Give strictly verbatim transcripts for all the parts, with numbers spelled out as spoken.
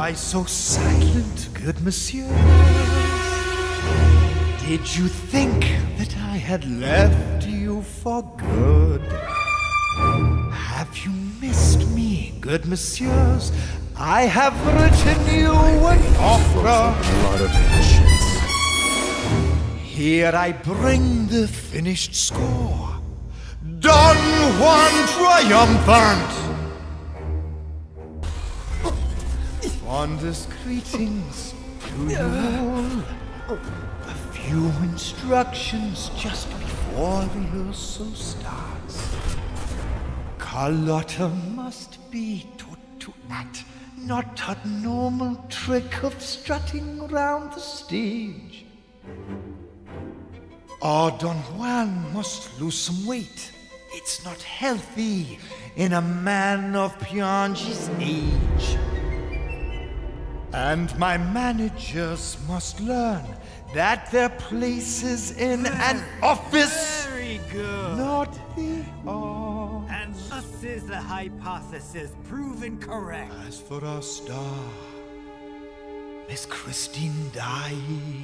Why so silent, good monsieur? Did you think that I had left you for good? Have you missed me, good messieurs? I have written you an opera. A lot of patience. Here I bring the finished score. Don Juan triumphant. Fondest greetings to you all. A few instructions just before rehearsal starts. Carlotta must be taught to act, not a normal trick of strutting around the stage. Oh, Don Juan must lose some weight. It's not healthy in a man of Piangi's age. And my managers must learn that their place is in an office. Very good. Not the art. And thus is the hypothesis proven correct. As for our star, Miss Christine Daae,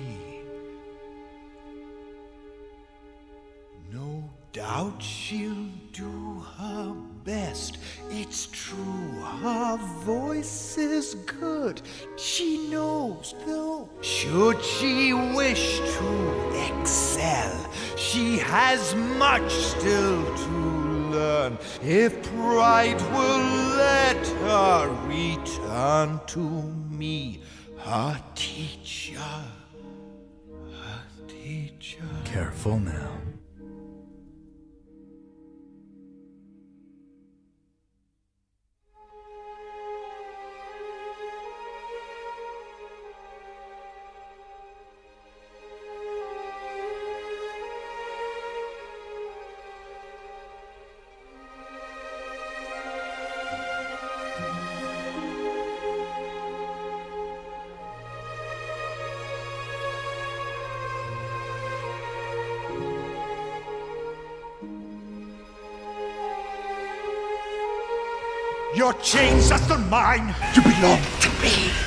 no doubt she'll do her best. It's true, her voice is good. She knows, though, should she wish to excel, she has much still to learn. If pride will let her return to me, her teacher, her teacher. Careful now. Your chains are still mine. You belong to me.